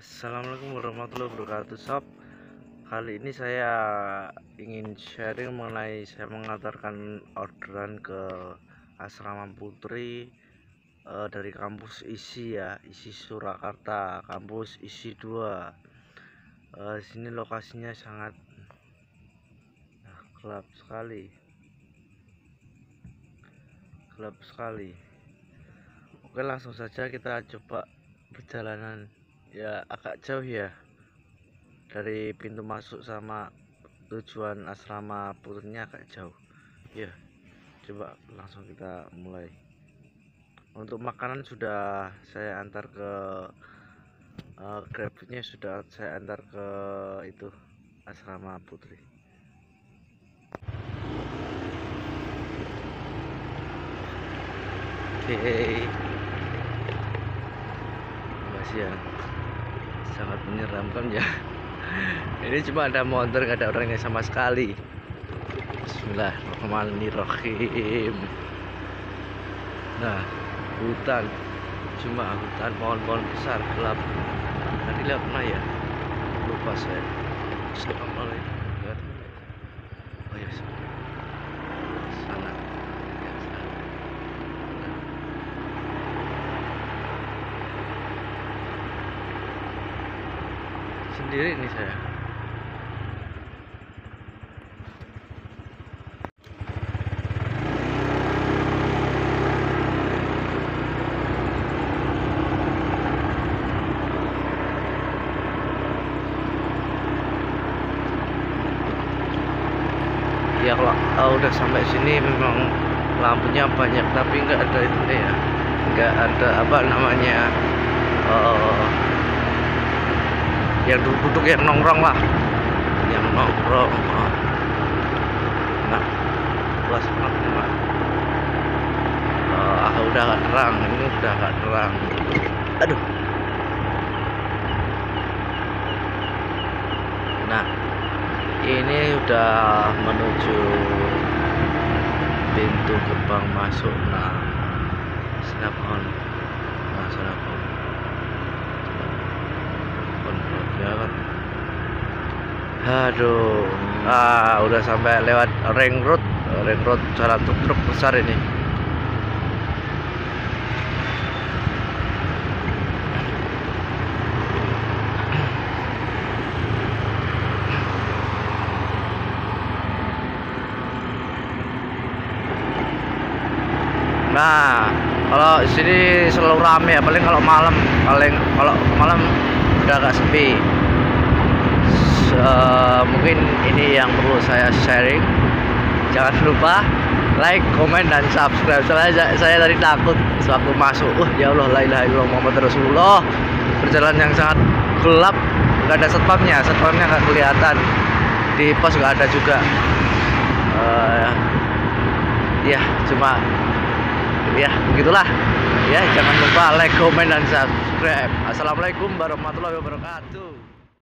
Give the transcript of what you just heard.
Assalamualaikum warahmatullahi wabarakatuh, sob. Kali ini saya ingin sharing mengenai saya mengantarkan orderan ke Asrama Putri dari kampus ISI ya, ISI Surakarta, kampus ISI 2. Sini lokasinya sangat gelap sekali. Oke, langsung saja kita coba perjalanan. Ya agak jauh ya dari pintu masuk sama tujuan asrama putrinya, agak jauh ya. Coba langsung kita mulai. Untuk makanan sudah saya antar ke grabnya, sudah saya antar ke itu asrama putri. Oke, masih ya, sangat menyeramkan ya. Ini cuma ada motor, gak ada orangnya sama sekali. Bismillahirrahmanirrahim. Nah, hutan, cuma hutan, pohon-pohon besar, gelap. Tadi lihat mana ya, lupa saya. Assalamualaikum. Oh ya, sana ya, sana. Sendiri ini saya. Ya kalau udah sampai sini memang lampunya banyak, tapi nggak ada itu ya, nggak ada apa namanya yang duduk yang nongkrong lah, yang nongkrong. Nah, luas banget ya, udah gak terang, ini udah gak terang. Aduh. Nah, ini udah menuju pintu gerbang masuk. Nah, Sinabon. Nah, Sinabon. Banget. Aduh. Udah sampai lewat ring road jalan truk besar ini. Nah, kalau sini selalu rame ya, paling kalau malam udah agak sepi. Mungkin ini yang perlu saya sharing. Jangan lupa like, komen, dan subscribe. Soalnya saya tadi takut sewaktu masuk. Ya Allah, la ilaha illallah Muhammad Rasulullah. Perjalanan yang sangat gelap, nggak ada satpamnya nggak kelihatan. Di pos nggak ada juga. Ya cuma ya begitulah ya. Jangan lupa like, komen, dan subscribe. Assalamualaikum warahmatullahi wabarakatuh.